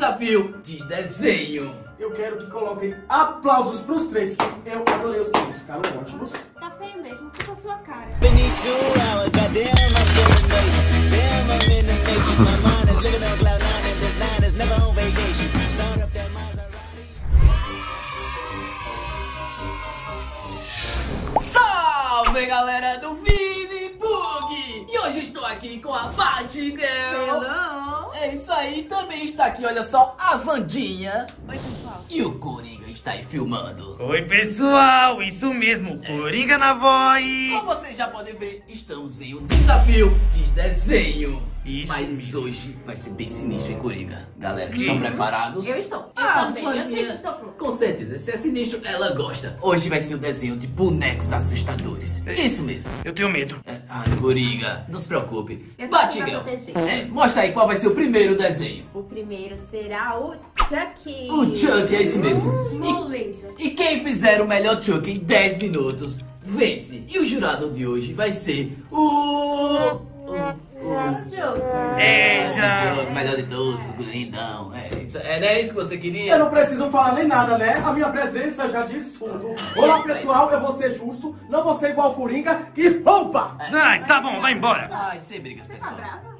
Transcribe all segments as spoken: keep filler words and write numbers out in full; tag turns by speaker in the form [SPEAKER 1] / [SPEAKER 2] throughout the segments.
[SPEAKER 1] desafio de desenho.
[SPEAKER 2] Eu quero que coloquem aplausos pros três. Eu adorei os três, ficaram ótimos.
[SPEAKER 3] Tá feio mesmo, fica a sua cara.
[SPEAKER 1] Salve, galera do Vini Bug! E hoje estou aqui com a Batgirl.
[SPEAKER 3] Hello!
[SPEAKER 1] É isso aí, também está aqui, olha só, a Vandinha.
[SPEAKER 3] Oi, pessoal.
[SPEAKER 1] E o Coringa está aí filmando.
[SPEAKER 4] Oi, pessoal, isso mesmo, Coringa na voz.
[SPEAKER 1] Como vocês já podem ver, estamos em um desafio de desenho.
[SPEAKER 4] Isso
[SPEAKER 1] Mas
[SPEAKER 4] mesmo.
[SPEAKER 1] hoje vai ser bem sinistro, hein, Coringa? Galera, estão preparados?
[SPEAKER 3] Eu estou. Eu
[SPEAKER 1] Ah,
[SPEAKER 3] também, eu
[SPEAKER 1] Vandinha,
[SPEAKER 3] sempre estou pronto.
[SPEAKER 1] com certeza, se é sinistro, ela gosta. Hoje vai ser um desenho de bonecos assustadores. Isso mesmo.
[SPEAKER 4] Eu tenho medo.
[SPEAKER 1] É, ai, Coringa, não se preocupe.
[SPEAKER 3] Eu tô aqui pra
[SPEAKER 1] Batgirl,
[SPEAKER 3] proteger.
[SPEAKER 1] é, mostra aí qual vai ser o primeiro desenho.
[SPEAKER 3] O primeiro será o Chucky.
[SPEAKER 1] O Chuck, é isso mesmo.
[SPEAKER 3] Moleza.
[SPEAKER 1] E, e quem fizer o melhor Chuck em dez minutos, vence. E o jurado de hoje vai ser o... O, o,
[SPEAKER 3] Joker.
[SPEAKER 4] É, já.
[SPEAKER 1] o melhor de todos, o lindão. É isso, é, não é isso que você
[SPEAKER 2] Eu
[SPEAKER 1] queria?
[SPEAKER 2] não preciso falar nem nada, né? A minha presença já diz tudo. Olá, pessoal, eu vou ser justo. Não vou ser igual o Coringa, que rouba!
[SPEAKER 4] Ai, tá bom, vai embora.
[SPEAKER 1] Ai, sem brigas,
[SPEAKER 3] Tá
[SPEAKER 1] pessoal.
[SPEAKER 3] brava?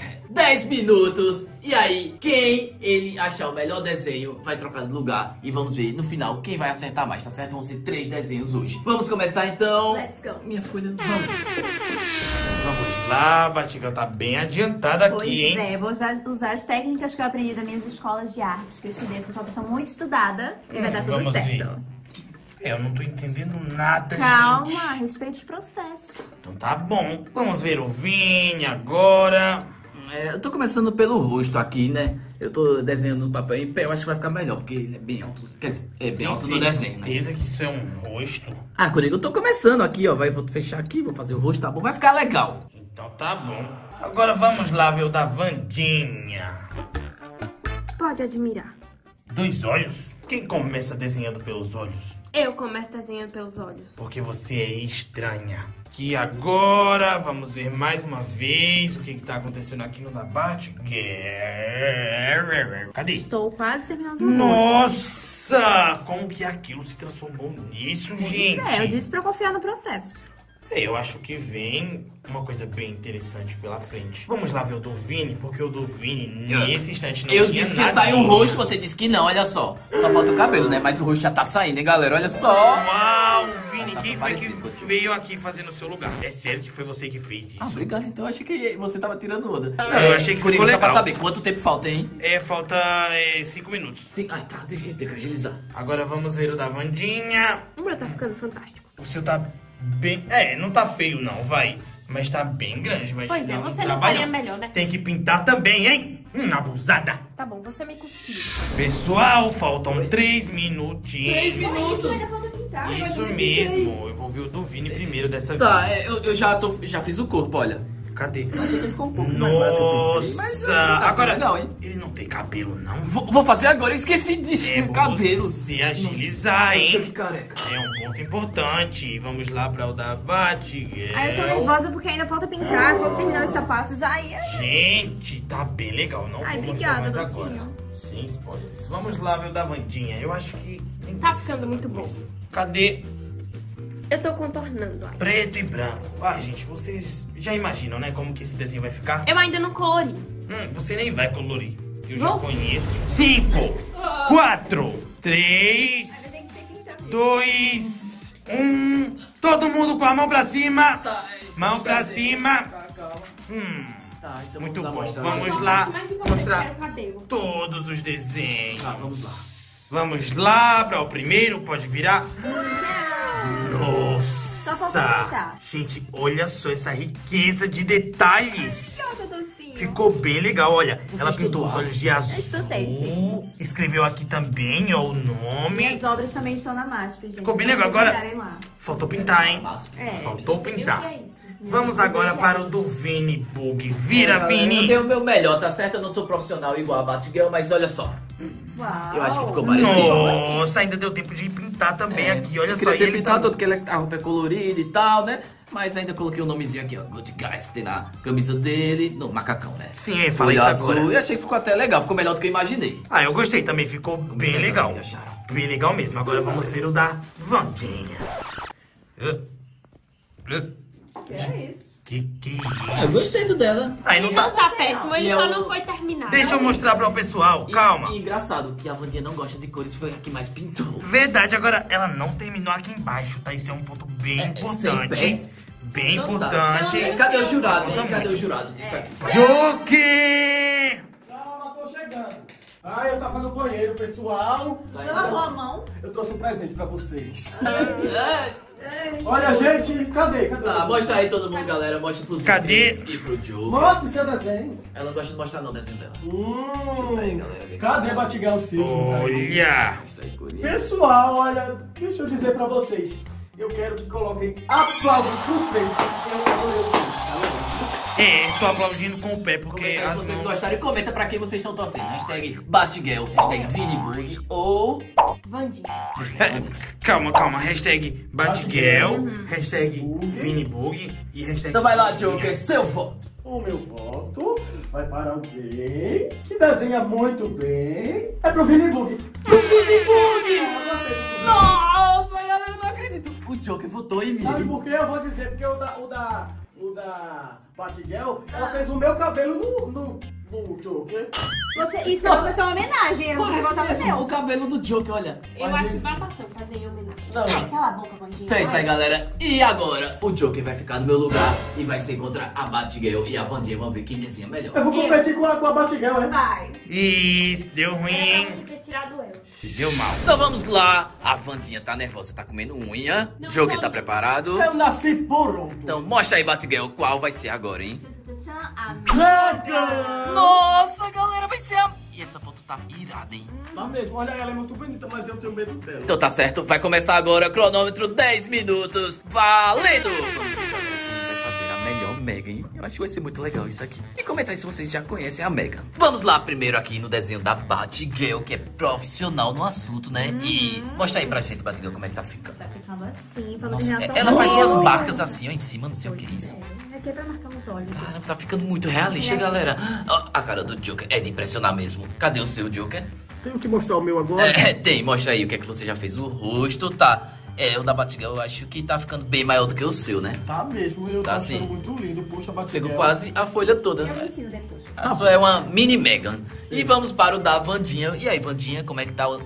[SPEAKER 1] dez minutos. E aí, quem ele achar o melhor desenho vai trocar de lugar. E vamos ver no final quem vai acertar mais, tá certo? Vão ser três desenhos hoje. Vamos começar então.
[SPEAKER 3] Let's go.
[SPEAKER 1] Minha folha, vamos.
[SPEAKER 4] Vamos lá, Batgirl tá bem adiantada
[SPEAKER 5] Pois
[SPEAKER 4] aqui, hein?
[SPEAKER 5] é, vou usar, usar as técnicas que eu aprendi das minhas escolas de artes, que eu estudei, eu sou uma pessoa muito estudada e vai dar tudo
[SPEAKER 4] Vamos
[SPEAKER 5] certo.
[SPEAKER 4] ver. É, eu não tô entendendo nada,
[SPEAKER 5] Calma,
[SPEAKER 4] gente.
[SPEAKER 5] respeite os processos.
[SPEAKER 4] Então tá bom. Vamos ver o Vini agora.
[SPEAKER 1] É, eu tô começando pelo rosto aqui, né? Eu tô desenhando no papel em pé, eu acho que vai ficar melhor, porque ele é bem alto. Quer dizer, é bem
[SPEAKER 4] Tem
[SPEAKER 1] alto no desenho, né?
[SPEAKER 4] certeza que isso é um rosto?
[SPEAKER 1] Ah, Coringa, eu tô começando aqui, ó. Vai, vou fechar aqui, vou fazer o rosto, tá bom? Vai ficar legal.
[SPEAKER 4] Então tá bom. Agora vamos lá ver o da Vandinha.
[SPEAKER 3] Pode admirar.
[SPEAKER 4] Dois olhos? Quem começa desenhando pelos olhos?
[SPEAKER 3] Eu começo desenhando pelos olhos.
[SPEAKER 4] Porque você é estranha. Que agora vamos ver mais uma vez o que que tá acontecendo aqui no da Batgirl. Cadê?
[SPEAKER 5] Estou quase terminando o rosto.
[SPEAKER 4] Nossa! Como que aquilo se transformou nisso,
[SPEAKER 5] Pois
[SPEAKER 4] gente?
[SPEAKER 5] é, eu disse pra confiar no processo.
[SPEAKER 4] Eu acho que vem uma coisa bem interessante pela frente. Vamos lá ver o do Vini, porque o do Vini, nesse instante, não
[SPEAKER 1] Eu
[SPEAKER 4] tinha
[SPEAKER 1] disse que
[SPEAKER 4] nada.
[SPEAKER 1] sai o rosto, você disse que não, olha só. Só falta o cabelo, né? Mas o rosto já tá saindo, hein, galera? Olha só.
[SPEAKER 4] Uau, Vini,
[SPEAKER 1] Tá
[SPEAKER 4] quem foi que
[SPEAKER 1] parecido contigo.
[SPEAKER 4] veio aqui fazer no seu lugar? É sério que foi você que fez isso?
[SPEAKER 1] Ah, obrigado. Então eu achei que você tava tirando onda.
[SPEAKER 4] eu achei que
[SPEAKER 1] Coringa,
[SPEAKER 4] ficou
[SPEAKER 1] só pra
[SPEAKER 4] legal.
[SPEAKER 1] saber, quanto tempo falta, hein?
[SPEAKER 4] É, falta é, cinco minutos.
[SPEAKER 1] Sim. Ai, tá, deixa eu ter que agilizar.
[SPEAKER 4] Agora vamos ver o da Vandinha.
[SPEAKER 3] O meu tá ficando fantástico.
[SPEAKER 4] O seu tá bem... É, não tá feio não, vai. Mas tá bem grande, vai
[SPEAKER 3] Pois
[SPEAKER 4] te
[SPEAKER 3] é,
[SPEAKER 4] dar um
[SPEAKER 3] você não
[SPEAKER 4] trabalhão.
[SPEAKER 3] faria melhor, né?
[SPEAKER 4] Tem que pintar também, hein? Hum, abusada.
[SPEAKER 3] Tá bom, você me cuspiu.
[SPEAKER 4] Pessoal, faltam três minutinhos.
[SPEAKER 1] Três minutos.
[SPEAKER 4] Isso mesmo. Eu vou ver o do Vini primeiro dessa
[SPEAKER 1] Tá,
[SPEAKER 4] vez.
[SPEAKER 1] é, eu, eu já, tô, já fiz o corpo, olha.
[SPEAKER 4] Cadê?
[SPEAKER 1] Eu achei que ele ficou um pouco mais maior do que eu pensei, mas eu acho que
[SPEAKER 4] Nossa!
[SPEAKER 1] tá
[SPEAKER 4] Agora,
[SPEAKER 1] legal, hein?
[SPEAKER 4] ele não tem cabelo, não?
[SPEAKER 1] Vou, vou fazer agora, eu esqueci de
[SPEAKER 4] É
[SPEAKER 1] cabelo.
[SPEAKER 4] você agilizar,
[SPEAKER 1] Nossa,
[SPEAKER 4] hein?
[SPEAKER 1] que careca.
[SPEAKER 4] É um ponto importante. Vamos lá pra o da Batgirl.
[SPEAKER 5] Aí eu tô nervosa porque ainda falta pintar, falta terminar os sapatos. Aí é...
[SPEAKER 4] Gente, tá bem legal. Não
[SPEAKER 5] Ai,
[SPEAKER 4] vou mostrar
[SPEAKER 5] obrigada,
[SPEAKER 4] mais agora.
[SPEAKER 5] docinho.
[SPEAKER 4] Sem spoilers. Vamos lá ver o da Vandinha. Eu acho que tem
[SPEAKER 3] Tá
[SPEAKER 4] que ser
[SPEAKER 3] ficando
[SPEAKER 4] tanta
[SPEAKER 3] muito bom.
[SPEAKER 4] coisa. Cadê?
[SPEAKER 3] Eu tô contornando. Ai.
[SPEAKER 4] Preto e branco. Ah, gente, vocês já imaginam, né? Como que esse desenho vai ficar?
[SPEAKER 3] Eu ainda não colori.
[SPEAKER 4] Hum, você nem vai colorir. Eu já
[SPEAKER 3] Nossa.
[SPEAKER 4] conheço. Cinco, quatro, três, dois, um. Todo mundo com a mão pra cima.
[SPEAKER 1] Tá, é isso,
[SPEAKER 4] Mão
[SPEAKER 1] deixa
[SPEAKER 4] pra
[SPEAKER 1] eu ver.
[SPEAKER 4] cima.
[SPEAKER 1] Tá, calma.
[SPEAKER 4] Hum,
[SPEAKER 1] Tá, então
[SPEAKER 4] muito
[SPEAKER 1] vamos lá
[SPEAKER 4] bom.
[SPEAKER 1] mostrar.
[SPEAKER 4] Vamos lá
[SPEAKER 3] O mais importante
[SPEAKER 4] mostrar
[SPEAKER 3] era o cabelo.
[SPEAKER 4] todos os desenhos.
[SPEAKER 1] Tá, vamos lá.
[SPEAKER 4] Vamos lá para o primeiro. Pode virar.
[SPEAKER 5] Só falta
[SPEAKER 4] Nossa!
[SPEAKER 5] pintar.
[SPEAKER 4] Gente, olha só essa riqueza de detalhes.
[SPEAKER 5] Obrigada, docinho.
[SPEAKER 4] Ficou bem legal, olha.
[SPEAKER 1] Você
[SPEAKER 4] Ela pintou
[SPEAKER 1] estudou
[SPEAKER 4] os olhos de
[SPEAKER 5] estudei,
[SPEAKER 4] azul. Escreveu aqui também, ó, o nome.
[SPEAKER 5] Minhas obras também estão na M A S P, gente.
[SPEAKER 4] Ficou bem
[SPEAKER 5] Só
[SPEAKER 4] legal.
[SPEAKER 5] vocês
[SPEAKER 4] Agora-
[SPEAKER 5] olharem lá.
[SPEAKER 4] Faltou pintar, hein?
[SPEAKER 1] Máximo.
[SPEAKER 5] É.
[SPEAKER 4] Faltou
[SPEAKER 3] Você viu
[SPEAKER 4] pintar.
[SPEAKER 3] o que é isso?
[SPEAKER 4] Vamos agora para o do Vini Bug. Vira,
[SPEAKER 1] Eu
[SPEAKER 4] Vini!
[SPEAKER 1] dei o meu melhor, tá certo? Eu não sou profissional igual a Batgirl, mas olha só.
[SPEAKER 5] Uau.
[SPEAKER 1] Eu acho que ficou parecido.
[SPEAKER 4] Nossa, ainda deu tempo de pintar também
[SPEAKER 1] É,
[SPEAKER 4] aqui. Olha
[SPEAKER 1] eu
[SPEAKER 4] só,
[SPEAKER 1] queria
[SPEAKER 4] e
[SPEAKER 1] ter
[SPEAKER 4] ele
[SPEAKER 1] pintado
[SPEAKER 4] tá...
[SPEAKER 1] todo, porque ele- a roupa é colorida e tal, né? Mas ainda coloquei o nomezinho aqui, ó. Good Guys, que tem na camisa dele. No macacão, né?
[SPEAKER 4] Sim, eu falei
[SPEAKER 1] Olho
[SPEAKER 4] isso
[SPEAKER 1] azul.
[SPEAKER 4] agora.
[SPEAKER 1] Eu achei que ficou até legal, ficou melhor do que eu imaginei.
[SPEAKER 4] Ah, eu gostei também, ficou bem legal.
[SPEAKER 1] que acharam?
[SPEAKER 4] Bem legal mesmo. Agora vamos ver o da Vandinha. Uh, uh,
[SPEAKER 5] Que é isso?
[SPEAKER 4] Que que
[SPEAKER 1] Eu
[SPEAKER 4] isso?
[SPEAKER 1] gostei do dela.
[SPEAKER 4] Aí não
[SPEAKER 3] Não
[SPEAKER 4] tá...
[SPEAKER 3] tá péssimo, ele
[SPEAKER 1] E
[SPEAKER 3] só
[SPEAKER 1] eu-
[SPEAKER 3] não foi terminado.
[SPEAKER 4] Deixa eu mostrar para o pessoal,
[SPEAKER 1] E-
[SPEAKER 4] calma.
[SPEAKER 1] E, engraçado que a Vandinha não gosta de cores, foi a que mais pintou.
[SPEAKER 4] Verdade, agora ela não terminou aqui embaixo, tá? Isso é um ponto bem
[SPEAKER 1] É, é
[SPEAKER 4] importante.
[SPEAKER 1] sempre.
[SPEAKER 4] Bem
[SPEAKER 1] Então tá.
[SPEAKER 4] importante.
[SPEAKER 3] Pelo menos-
[SPEAKER 1] Cadê o jurado, hein?
[SPEAKER 4] Também.
[SPEAKER 1] Cadê o jurado disso aqui?
[SPEAKER 4] Joker!
[SPEAKER 2] Calma, tô chegando. Ah, eu tava no banheiro, pessoal.
[SPEAKER 5] Você lavou a mão?
[SPEAKER 2] Eu trouxe um presente pra vocês.
[SPEAKER 1] É,
[SPEAKER 2] Olha, gente, cadê? Cadê?
[SPEAKER 1] tá, mostra aí todo mundo, galera. Mostra pros
[SPEAKER 4] Cadê?
[SPEAKER 1] inscritos e pro Joe.
[SPEAKER 2] Mostre seu desenho.
[SPEAKER 1] Ela não gosta de mostrar não o desenho dela.
[SPEAKER 2] Hum,
[SPEAKER 1] aí, galera, vem
[SPEAKER 2] cadê
[SPEAKER 1] cá.
[SPEAKER 2] Batgirl Silvio?
[SPEAKER 4] Olha!
[SPEAKER 1] Mostra aí, corinha.
[SPEAKER 2] Pessoal, olha, deixa eu dizer pra vocês. Eu quero que coloquem aplausos pros três. porque Eu adorei o vídeo, tá legal?
[SPEAKER 4] É, tô aplaudindo com o pé porque
[SPEAKER 1] Comenta aí
[SPEAKER 4] as
[SPEAKER 1] se vocês
[SPEAKER 4] mãos...
[SPEAKER 1] gostaram e comenta pra quem vocês estão torcendo. Hashtag Batgirl, hashtag Vinibug ou...
[SPEAKER 3] Vandinha.
[SPEAKER 4] Calma, calma. Hashtag Batgirl, hashtag Vinibug e hashtag...
[SPEAKER 1] Então vai lá, Joker, seu voto.
[SPEAKER 2] O meu voto vai para alguém que desenha muito bem. É pro Vini Bug.
[SPEAKER 1] Nossa, galera, não acredito. O Joker votou em mim.
[SPEAKER 2] Sabe por quê? Eu vou dizer, porque o da, o da, o da Batgirl, ela fez o meu cabelo no, no, no Joker.
[SPEAKER 5] Você, isso
[SPEAKER 1] Nossa.
[SPEAKER 5] vai ser uma homenagem, era um
[SPEAKER 1] Parece
[SPEAKER 5] botar no
[SPEAKER 1] mesmo o
[SPEAKER 5] meu.
[SPEAKER 1] cabelo do Joker, olha.
[SPEAKER 3] Eu
[SPEAKER 2] Mas
[SPEAKER 3] acho
[SPEAKER 2] ele-
[SPEAKER 3] babação fazer em homenagem.
[SPEAKER 2] Não,
[SPEAKER 5] Ai, cala a boca, Vandinha.
[SPEAKER 1] Então é isso aí, galera. E agora, o Joker vai ficar no meu lugar e vai ser contra a Batgirl e a Vandinha. Vamos ver quem desenha melhor.
[SPEAKER 2] eu vou competir com a, com a Batgirl, hein?
[SPEAKER 5] Vai.
[SPEAKER 4] Ih, deu ruim,
[SPEAKER 3] Era pra
[SPEAKER 4] hein?
[SPEAKER 3] você ter tirado ela.
[SPEAKER 4] Se deu mal.
[SPEAKER 1] Então vamos lá. A Vandinha tá nervosa, tá comendo unha.
[SPEAKER 3] Não,
[SPEAKER 1] Joker
[SPEAKER 3] não.
[SPEAKER 1] tá preparado.
[SPEAKER 2] Eu nasci pronto.
[SPEAKER 1] Então mostra aí, Batgirl, qual vai ser agora, hein?
[SPEAKER 5] Tchan, a
[SPEAKER 2] Mega!
[SPEAKER 1] Nossa, galera, vai ser a... E essa foto tá irada, hein?
[SPEAKER 2] Tá mesmo, olha, ela é muito bonita, mas eu tenho medo dela.
[SPEAKER 1] Então tá certo, vai começar agora, cronômetro dez minutos, valendo! Vamos ver, galera, quem vai fazer a melhor Megan, hein? Eu acho que vai ser muito legal isso aqui. E comenta aí se vocês já conhecem a Megan. Vamos lá primeiro aqui no desenho da Batgirl, que é profissional no assunto, né? E mostra aí pra gente, Batgirl, como é que tá ficando.
[SPEAKER 5] Tá ficando assim, falando
[SPEAKER 1] Nossa,
[SPEAKER 5] em relação
[SPEAKER 1] ela
[SPEAKER 5] ao
[SPEAKER 1] faz umas
[SPEAKER 5] olho.
[SPEAKER 1] marcas assim, ó, em cima, não sei o que é isso.
[SPEAKER 5] É, aqui é pra marcar os olhos.
[SPEAKER 1] Caramba, tá ficando muito realista, galera. Ó, a cara do Joker é de impressionar mesmo. Cadê o seu, Joker?
[SPEAKER 2] Tenho que mostrar o meu agora.
[SPEAKER 1] É, tem, mostra aí o que é que você já fez. O rosto, tá. É, o da Batgirl eu acho que tá ficando bem maior do que o seu, né?
[SPEAKER 2] Tá mesmo, eu
[SPEAKER 1] Tá
[SPEAKER 2] tô
[SPEAKER 1] sim.
[SPEAKER 2] achando muito lindo. Puxa, Batgirl.
[SPEAKER 1] Pegou quase a folha toda.
[SPEAKER 5] Eu ensino depois.
[SPEAKER 1] A sua é uma mini Megan. E vamos para o da Vandinha. E aí, Vandinha, como é que tá o...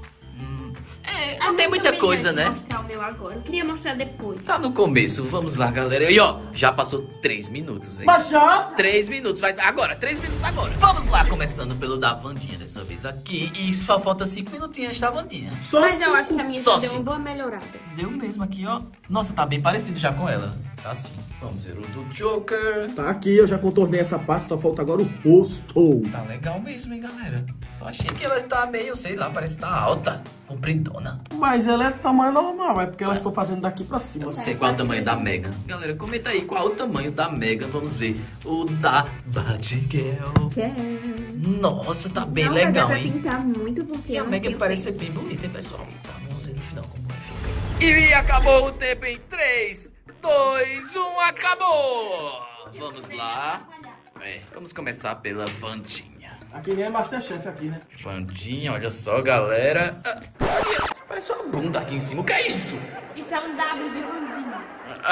[SPEAKER 1] Hum, é, não
[SPEAKER 3] Ah,
[SPEAKER 1] tem
[SPEAKER 3] mas
[SPEAKER 1] muita
[SPEAKER 3] também
[SPEAKER 1] coisa,
[SPEAKER 3] antes de
[SPEAKER 1] né?
[SPEAKER 3] mostrar o meu agora. Eu queria mostrar depois.
[SPEAKER 1] Tá no começo. Vamos lá, galera. E ó, já passou três minutos aí.
[SPEAKER 2] Mas já?
[SPEAKER 1] Três minutos, vai agora, três minutos agora. Vamos lá, começando pelo da Vandinha dessa vez aqui. E só falta cinco minutinhos da Vandinha.
[SPEAKER 2] Só
[SPEAKER 3] Mas eu
[SPEAKER 2] cinco.
[SPEAKER 3] acho que a minha
[SPEAKER 1] Só
[SPEAKER 3] já deu
[SPEAKER 1] cinco.
[SPEAKER 3] uma boa melhorada.
[SPEAKER 1] Deu mesmo aqui, ó. Nossa, tá bem parecido já com ela. Tá assim. Vamos ver o do Joker.
[SPEAKER 2] Tá aqui, eu já contornei essa parte, só falta agora o rosto.
[SPEAKER 1] Tá legal mesmo, hein, galera. Só achei que ela tá meio, sei lá, parece que tá alta, compridona.
[SPEAKER 2] Mas ela é tamanho normal, é porque elas estão fazendo daqui pra cima.
[SPEAKER 1] Não sei qual é o tamanho da Megan. Galera, comenta aí qual é o tamanho da Megan. Vamos ver o da Batgirl.
[SPEAKER 5] Tcharam.
[SPEAKER 1] Nossa, tá bem
[SPEAKER 5] Não vai dar
[SPEAKER 1] legal,
[SPEAKER 5] pra
[SPEAKER 1] hein.
[SPEAKER 5] pintar muito porque
[SPEAKER 1] E a
[SPEAKER 5] eu não
[SPEAKER 1] Megan
[SPEAKER 5] tenho
[SPEAKER 1] parece ser
[SPEAKER 5] tempo.
[SPEAKER 1] bem bonita, hein, pessoal? Tá, vamos ver no final como vai ficar. E acabou o tempo em três, dois, um, acabou! Vamos lá. É, vamos começar pela Vandinha.
[SPEAKER 2] Aqui nem é Masterchef aqui, né?
[SPEAKER 1] Vandinha, olha só, galera. Ah, olha, isso parece uma bunda aqui em cima. O que é isso?
[SPEAKER 3] Isso é um W de Vandinha.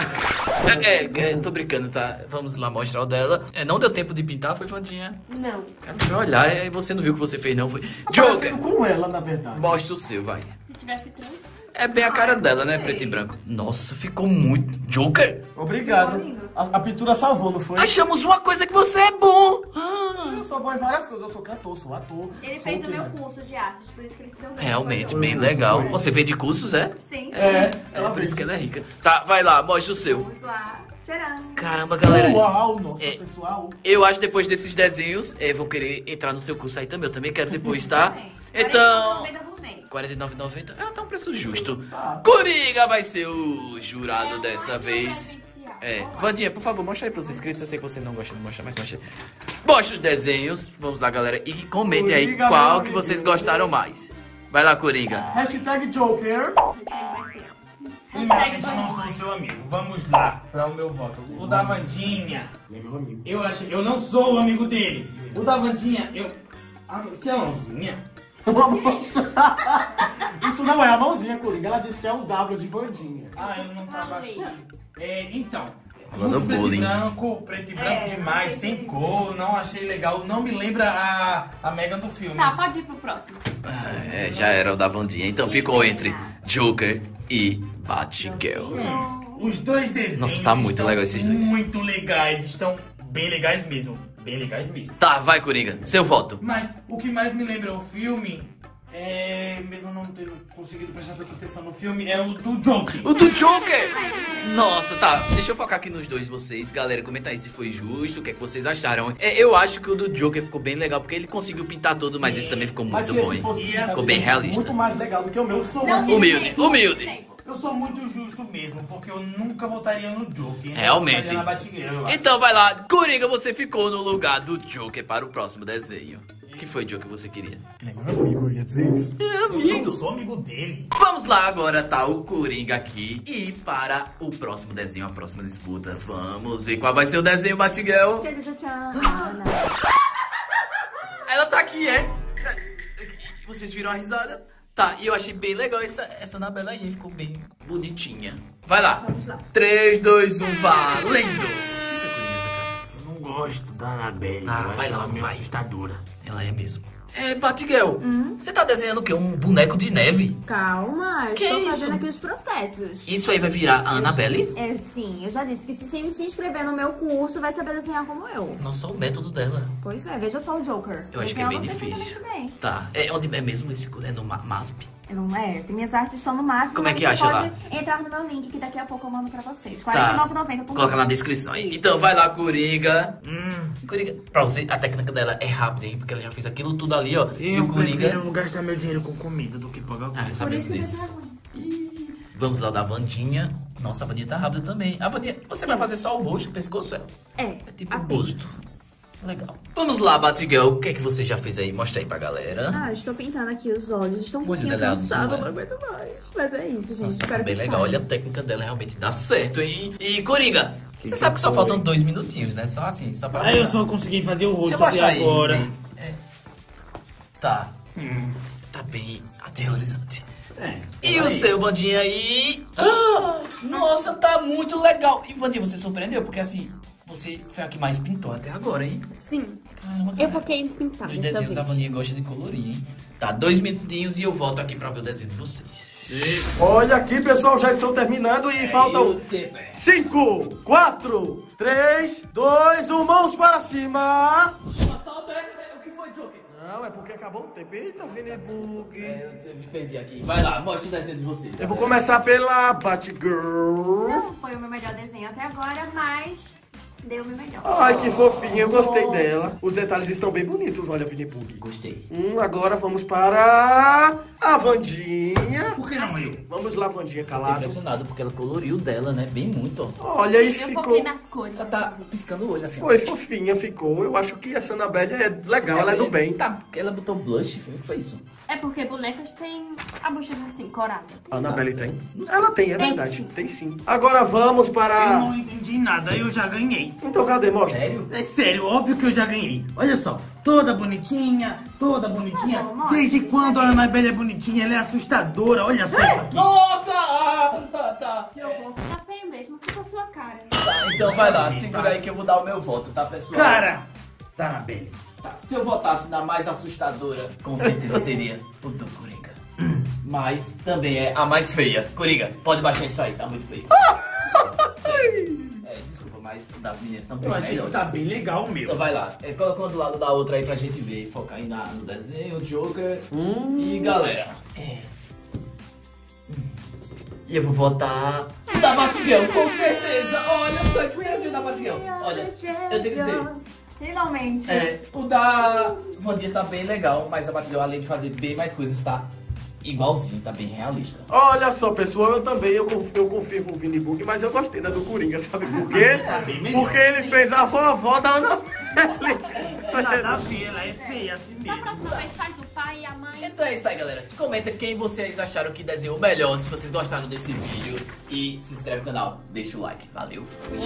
[SPEAKER 1] É, é, tô brincando, tá? Vamos lá mostrar o dela. É, não deu tempo de pintar, foi, Vandinha?
[SPEAKER 3] Não.
[SPEAKER 1] Cara, deixa eu olhar, é, você não viu o que você fez, não? Foi.
[SPEAKER 2] Tá
[SPEAKER 1] Joker,
[SPEAKER 2] parecendo com ela, na verdade.
[SPEAKER 1] mostra o seu, vai.
[SPEAKER 3] Se tivesse trans.
[SPEAKER 1] É bem a cara dela, né? Preto e branco. Nossa, ficou muito. Joker,
[SPEAKER 2] Obrigado. A, a pintura salvou, não foi?
[SPEAKER 1] achamos uma coisa que você é bom. Ah,
[SPEAKER 2] Eu sou bom em várias coisas. Eu sou cantor, sou ator.
[SPEAKER 5] Ele
[SPEAKER 2] sou
[SPEAKER 5] fez o
[SPEAKER 2] que
[SPEAKER 5] meu
[SPEAKER 2] mais?
[SPEAKER 5] curso de artes, por isso que ele se deu bem.
[SPEAKER 1] realmente,
[SPEAKER 2] Foi.
[SPEAKER 1] bem legal. Você vende cursos, é?
[SPEAKER 5] Sim, sim.
[SPEAKER 2] É,
[SPEAKER 1] É
[SPEAKER 2] ela
[SPEAKER 1] por isso que
[SPEAKER 2] fez.
[SPEAKER 1] ela é rica. Tá, vai lá, mostra o seu.
[SPEAKER 5] Vamos lá. Tcharam.
[SPEAKER 1] Caramba, galera.
[SPEAKER 2] Uau, nossa,
[SPEAKER 1] É.
[SPEAKER 2] pessoal.
[SPEAKER 1] Eu acho que depois desses desenhos, é, vou querer entrar no seu curso aí também. Eu também quero depois, tá?
[SPEAKER 5] Também.
[SPEAKER 1] Então,
[SPEAKER 5] quarenta e nove reais por mês.
[SPEAKER 1] quarenta e nove reais e noventa centavos. Ah, tá um preço justo.
[SPEAKER 2] Tá.
[SPEAKER 1] Coringa vai ser o jurado dessa vez.
[SPEAKER 3] Presencial.
[SPEAKER 1] É, Vandinha, por favor, mostra aí pros inscritos. Eu sei que você não gosta de mostrar, mas mostra. Mostra os desenhos. Vamos lá, galera. E comentem aí
[SPEAKER 2] Coringa,
[SPEAKER 1] qual
[SPEAKER 2] meu
[SPEAKER 1] que
[SPEAKER 2] amigo.
[SPEAKER 1] vocês gostaram mais. Vai lá, Coringa.
[SPEAKER 2] Hashtag Joker.
[SPEAKER 6] Primeiramente, eu não sou seu amigo. Vamos lá para o meu voto. O da Vandinha.
[SPEAKER 2] Ele é meu amigo.
[SPEAKER 6] Eu acho, eu não sou o amigo dele. O da Vandinha, eu. Ah, você é a mãozinha?
[SPEAKER 2] Isso não é a mãozinha, Coringa. Ela disse que é um W de Vandinha.
[SPEAKER 6] Ah, eu não tava aqui. É, então.
[SPEAKER 1] Falando
[SPEAKER 6] Muito preto
[SPEAKER 1] bullying.
[SPEAKER 6] e branco, preto e branco demais, sem cor, não achei legal. Não me lembra a, a Megan do filme.
[SPEAKER 3] Tá, pode ir pro próximo.
[SPEAKER 1] É, já era o da Vandinha. Então ficou entre Joker e Batgirl.
[SPEAKER 6] Hum, os dois desenhos.
[SPEAKER 1] Nossa, tá muito
[SPEAKER 6] estão
[SPEAKER 1] legal esses dois.
[SPEAKER 6] Muito legais, estão bem legais mesmo. Bem legais mesmo.
[SPEAKER 1] Tá, vai, Coringa. Seu voto.
[SPEAKER 6] Mas o que mais me lembra o filme, é, mesmo não tendo conseguido prestar tanta atenção no filme, é o do Joker.
[SPEAKER 1] O do Joker! Nossa, tá. Deixa eu focar aqui nos dois vocês. Galera, comenta aí se foi justo, o que é que vocês acharam. É, eu acho que o do Joker ficou bem legal, porque ele conseguiu pintar tudo, mas esse também ficou
[SPEAKER 2] Mas
[SPEAKER 1] muito
[SPEAKER 2] se
[SPEAKER 1] bom,
[SPEAKER 2] esse
[SPEAKER 1] hein?
[SPEAKER 2] fosse
[SPEAKER 1] Ficou bem realista.
[SPEAKER 2] muito mais legal do que o meu.
[SPEAKER 6] Eu sou,
[SPEAKER 5] Não,
[SPEAKER 6] muito,
[SPEAKER 1] Humilde, humilde.
[SPEAKER 6] eu sou muito justo mesmo, porque eu nunca votaria no Joker. né?
[SPEAKER 1] Realmente.
[SPEAKER 6] Eu votaria na Batgirl, eu acho.
[SPEAKER 1] Então vai lá, Coringa, você ficou no lugar do Joker para o próximo desenho. O que foi, Joker, que você queria?
[SPEAKER 2] Ele é meu amigo, eu ia dizer isso.
[SPEAKER 6] Eu não sou amigo dele.
[SPEAKER 1] Vamos lá, agora tá o Coringa aqui. E para o próximo desenho, a próxima disputa, vamos ver qual vai ser o desenho, Batgirl.
[SPEAKER 5] Tchau, tchau, tchau.
[SPEAKER 1] Ela tá aqui, é? Vocês viram a risada? Tá, e eu achei bem legal essa, essa Anabela aí, ficou bem bonitinha. Vai lá.
[SPEAKER 5] Vamos lá.
[SPEAKER 1] três, dois, um, valendo! O que foi, Coringa, essa cara?
[SPEAKER 6] Eu não gosto da Annabelle.
[SPEAKER 1] Ah,
[SPEAKER 6] eu
[SPEAKER 1] vai
[SPEAKER 6] acho
[SPEAKER 1] lá,
[SPEAKER 6] ela meio
[SPEAKER 1] vai.
[SPEAKER 6] assustadora.
[SPEAKER 1] Ela é mesmo. É, Batgirl, você tá desenhando o quê? Um boneco de neve?
[SPEAKER 5] Calma, eu
[SPEAKER 1] Que
[SPEAKER 5] estou
[SPEAKER 1] isso?
[SPEAKER 5] fazendo aqui os processos.
[SPEAKER 1] Isso aí vai virar a Annabelle?
[SPEAKER 5] É, sim, eu já disse que se você se inscrever no meu curso, vai saber desenhar como eu.
[SPEAKER 1] Nossa, o método dela.
[SPEAKER 5] Pois é, veja só o Joker.
[SPEAKER 1] Eu acho que é bem
[SPEAKER 5] Desenhava
[SPEAKER 1] difícil.
[SPEAKER 5] perfeitamente bem.
[SPEAKER 1] Tá, é onde é mesmo esse? É no Ma- MASP?
[SPEAKER 5] Não é, tem minhas artes estão no máximo.
[SPEAKER 1] Como é
[SPEAKER 5] mas
[SPEAKER 1] que
[SPEAKER 5] você
[SPEAKER 1] acha
[SPEAKER 5] pode
[SPEAKER 1] lá?
[SPEAKER 5] entrar no meu link, que daqui a pouco eu mando pra vocês. quarenta e nove reais e noventa centavos por
[SPEAKER 1] Coloca na
[SPEAKER 5] mês.
[SPEAKER 1] descrição aí. Então vai lá, Coringa.
[SPEAKER 6] Hum,
[SPEAKER 1] Coringa, pra você, a técnica dela é rápida, hein? Porque ela já fez aquilo tudo ali, ó. e
[SPEAKER 6] eu
[SPEAKER 1] o Coringa.
[SPEAKER 6] prefiro gastar meu dinheiro com comida do que pagar
[SPEAKER 1] Ah,
[SPEAKER 5] Por
[SPEAKER 1] sabemos
[SPEAKER 5] isso que
[SPEAKER 1] disso.
[SPEAKER 5] vai dar ruim.
[SPEAKER 1] Vamos lá da Vandinha. Nossa, a Vandinha tá rápida também. A Vandinha, você vai fazer só o rosto, o pescoço, é?
[SPEAKER 3] É.
[SPEAKER 1] É tipo o
[SPEAKER 3] apenas.
[SPEAKER 1] busto. Legal. Vamos lá, Batgirl. O que é que você já fez aí? Mostra aí pra galera.
[SPEAKER 5] Ah, estou pintando aqui os olhos. Estou um
[SPEAKER 1] O olho
[SPEAKER 5] pouquinho
[SPEAKER 1] dela é azul,
[SPEAKER 5] cansada,
[SPEAKER 1] né?
[SPEAKER 5] não aguento mais. Mas é isso, gente.
[SPEAKER 1] Nossa, tá
[SPEAKER 5] Espero
[SPEAKER 1] bem
[SPEAKER 5] que
[SPEAKER 1] legal.
[SPEAKER 5] saia.
[SPEAKER 1] Olha, a técnica dela realmente dá certo, hein? E, Coringa, você sabe que só faltam dois minutinhos, né? Só assim, só pra...
[SPEAKER 6] Ah, eu só consegui fazer o
[SPEAKER 1] Deixa
[SPEAKER 6] rosto
[SPEAKER 1] eu
[SPEAKER 6] até
[SPEAKER 1] mostrar aí.
[SPEAKER 6] agora.
[SPEAKER 1] bem. É. Tá. Tá bem aterrorizante.
[SPEAKER 6] É.
[SPEAKER 1] E o seu, Vandinha, aí? Ah, nossa, tá muito legal. E, Vandinha, você surpreendeu? Porque, assim, você foi a que mais pintou até agora, hein?
[SPEAKER 3] Sim.
[SPEAKER 1] Caramba,
[SPEAKER 3] Eu
[SPEAKER 1] cara.
[SPEAKER 3] foquei em pintar.
[SPEAKER 1] Nos
[SPEAKER 3] dessa
[SPEAKER 1] desenhos, a
[SPEAKER 3] vez.
[SPEAKER 1] Vandinha gosta de colorir, hein? Tá, dois minutinhos e eu volto aqui pra ver o desenho de vocês.
[SPEAKER 2] Olha aqui, pessoal, já estou terminando e faltam
[SPEAKER 1] E o tempo é-
[SPEAKER 2] cinco, quatro, três, dois, um, mãos para cima.
[SPEAKER 1] Assalto é... O que foi, Joker?
[SPEAKER 2] Não, é porque acabou o tempo. Eita, Vinebug.
[SPEAKER 1] É, eu me perdi aqui. Vai lá, mostra o desenho de vocês.
[SPEAKER 2] Eu vou começar pela Batgirl.
[SPEAKER 5] Não foi o meu melhor desenho até agora, mas deu o meu melhor.
[SPEAKER 2] Ai, que fofinha, eu gostei dela. Os detalhes estão bem bonitos, olha, Vinebug.
[SPEAKER 1] Gostei.
[SPEAKER 2] Hum, agora vamos para a Vandinha.
[SPEAKER 6] Por que não eu?
[SPEAKER 2] Vamos lá, Vandinha,
[SPEAKER 1] Tô
[SPEAKER 2] calado.
[SPEAKER 1] impressionado porque ela coloriu dela, né? Bem muito, ó.
[SPEAKER 2] Olha, e
[SPEAKER 3] Eu
[SPEAKER 2] ficou...
[SPEAKER 3] foquei nas cores.
[SPEAKER 1] Ela tá piscando o olho assim. ó.
[SPEAKER 2] Foi fofinha, ficou. Eu acho que essa Annabelle é legal, ela é do bem.
[SPEAKER 1] Tá, ela botou blush, foi o que foi isso?
[SPEAKER 3] É porque bonecas têm a bochecha assim, corada.
[SPEAKER 2] A Annabelle
[SPEAKER 1] Tá
[SPEAKER 2] tem?
[SPEAKER 1] certo. Não sei.
[SPEAKER 2] Ela tem, é
[SPEAKER 3] Tem
[SPEAKER 2] verdade.
[SPEAKER 3] sim.
[SPEAKER 2] Tem sim. Agora vamos
[SPEAKER 6] Eu
[SPEAKER 2] para...
[SPEAKER 6] não entendi nada, eu já ganhei.
[SPEAKER 2] Então cadê? Mostra.
[SPEAKER 1] Sério?
[SPEAKER 6] É sério, óbvio que eu já ganhei. Olha só, toda bonitinha, toda bonitinha.
[SPEAKER 5] Tá bom, mostra.
[SPEAKER 6] Desde quando a Annabelle é bonitinha, ela é assustadora. Olha só isso aqui.
[SPEAKER 1] Nossa! Ah, tá, tá.
[SPEAKER 3] Tá feio mesmo, fica a sua cara.
[SPEAKER 1] Tá, então vai lá, segura aí que eu vou dar o meu voto, tá, pessoal?
[SPEAKER 6] Cara da Annabelle.
[SPEAKER 1] Tá, se eu votasse na mais assustadora, com certeza seria o do Coringa. Mas também é a mais feia. Coringa, pode baixar isso aí, tá muito feio. Sério. É, desculpa, mas o das meninas estão bem
[SPEAKER 6] Eu achei que
[SPEAKER 1] melhores.
[SPEAKER 6] tá bem legal o meu.
[SPEAKER 1] Então vai lá, é, coloca uma do lado da outra aí pra gente ver, focar aí na, no desenho, Joker e galera. É. E eu vou votar da Batgirl, com certeza. Olha só esse desenho da Batgirl. Olha, eu tenho que dizer,
[SPEAKER 5] Finalmente.
[SPEAKER 1] é, o da Vandinha tá bem legal, mas a Batgirl, além de fazer bem mais coisas, tá igualzinho, tá bem realista.
[SPEAKER 2] Olha só, pessoal, eu também, eu, conf- eu confirmo o Vini Bug, mas eu gostei da do Coringa, sabe por quê? Porque ele fez a vovó da Ana
[SPEAKER 4] Nada a ver, ela é feia assim
[SPEAKER 3] Na
[SPEAKER 4] mesmo.
[SPEAKER 3] próxima vez faz do pai e a mãe.
[SPEAKER 1] Então é isso aí, galera. Comenta quem vocês acharam que desenhou melhor, se vocês gostaram desse vídeo. E se inscreve no canal, deixa o like. Valeu, fui.